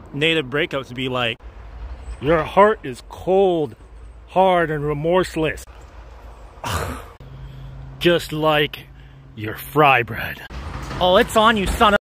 native breakups be like, your heart is cold, hard, and remorseless. Just like your fry bread. Oh, it's on you, son of